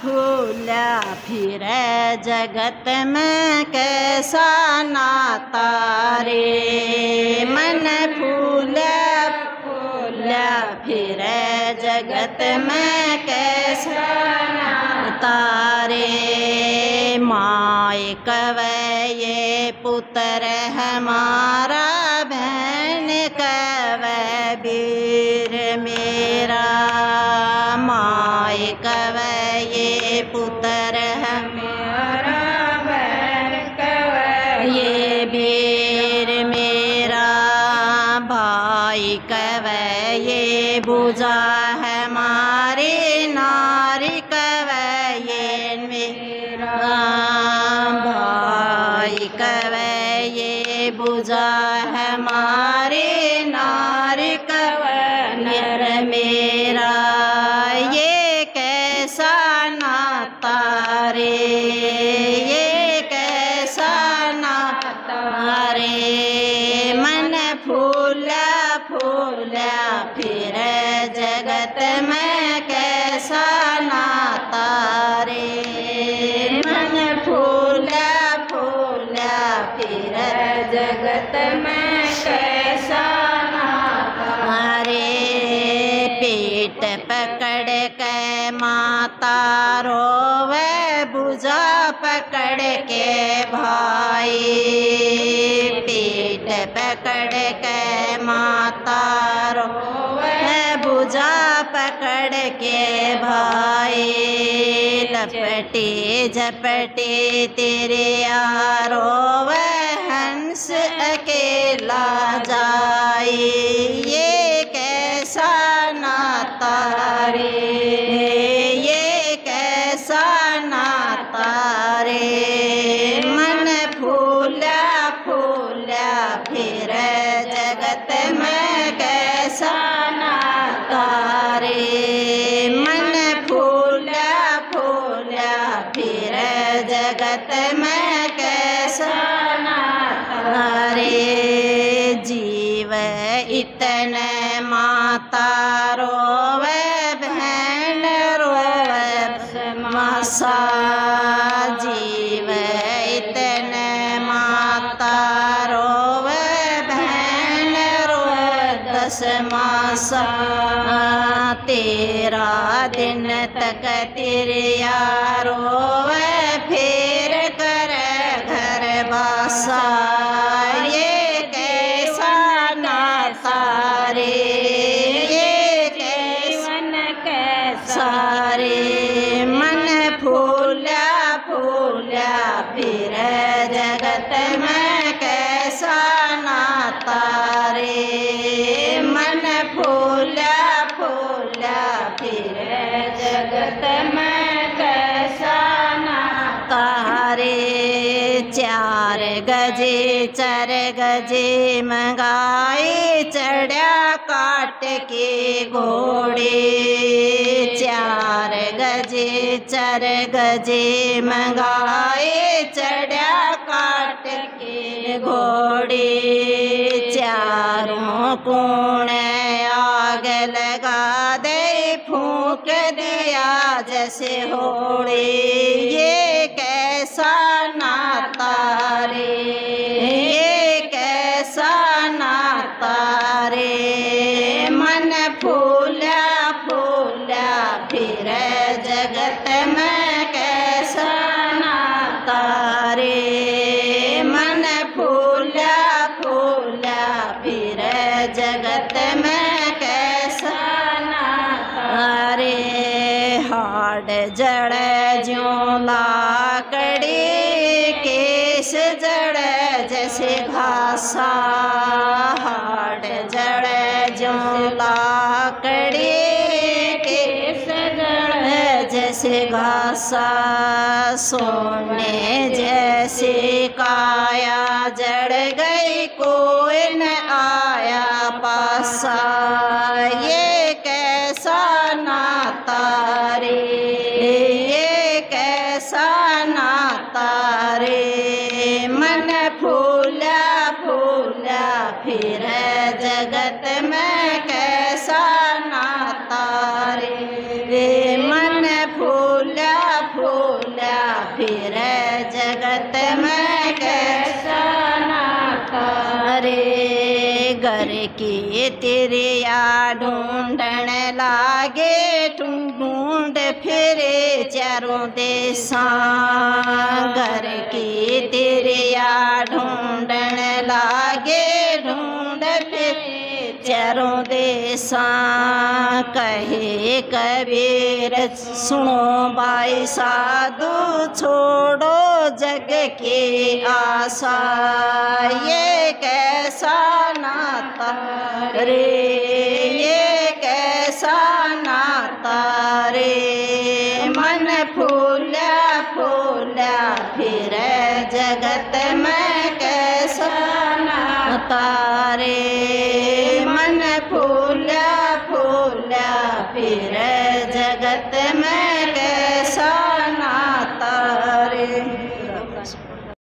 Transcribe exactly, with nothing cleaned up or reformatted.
फूला फिर जगत में कैसा नाता रे। मन फूला फूला फिर जगत में कैसा नाता रे। माय कवै ये पुत्र हमारा, बहन कवै वीर मेरा। माय कवै ये पुत्र हमारा, बहन कवै ये वीर मेरा। भाई कवै ये बुझा हमारी, नारी कवै ये मेरा। भाई कवै ये बुझा हमारी, नारी कवै नर मेरा। ये कैसा नाता रे, ये कैसा नाता रे। मन फूला फूला फिर जगत में कैसा नाता रे। मन फूला फूला फिर जगत में कैसा नाता रे। पेट पकड़ के माता रोवे, बुझा पकड़ के भाई। पेट पकड़ के माता रोवे, बुझा पकड़ के भाई। लपटे झपटे तेरे यारो वे, हंस अकेला जाई। ये कैसा नाता रे, ये कैसा नाता रे। मन फूला फूला फिर जगत में कैसा नाता रे। मन फूला फूला फिर जगत में कैसा नाता रे। जीव इतने माता रोवे, बहन रोवे मासा। जीव इतने माता रोवे, बहन रोवे दस मासा। तेरा दिन तक तिरिया रोवे, फिर कर घर बासा। ये कैसा नाता रे, ये कैसन कैसा रे। मन फूला फूला फिर जगत में कैसा नाता रे। मन फूला फूला फिर जगत में कैसा नाता रे। चार गजे चर गजे मंगाए, चढ़ा काट के घोड़े। चार गजे चर गजे मंगाए, चढ़ा काट के घोड़े। चारों कोण आग लगा दे, फूंक दिया जैसे होड़े। ये कैसा नाता रे, ये कैसा नाता रे। मन फूला फूला फिर जगत में कैसा नाता रे। मन फूला फूला फिर जगत में कैसा नाता रे। हाड जड़ ज्यों लाकड़ी, केस जड़ जैसे घासा। हाड जड़ ज्यों लाकड़ी, केस जड़ जैसे घासा। सोने जैसे काया जड़ गई, कोई न आया पासा। ये कैसा नाता रे, ये कैसा नाता रे। मन फूला फूला फिर जगत में कैसा नाता रे। मन फूला फूला फिर जगत में कैसा नाता। रे घर की तिरिया ढूंढण लागे ढूंढ फिरे चारों देशा। घर की तिरिया ढूंढण लागे ढूंढ फिरे चारों देशा। कहे कबीर सुनो भाई साधु छोड़ो जग की आशा। ये कैसा नाता रे ये कैसा नाता रे। मन फूला फूला फिर जगत में कैसा नाता रे। मन फूला फूला फिर जगत में कैसा नाता रे।